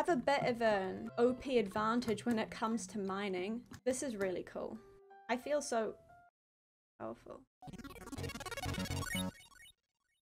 have a bit of an OP advantage when it comes to mining. This is really cool. I feel so powerful.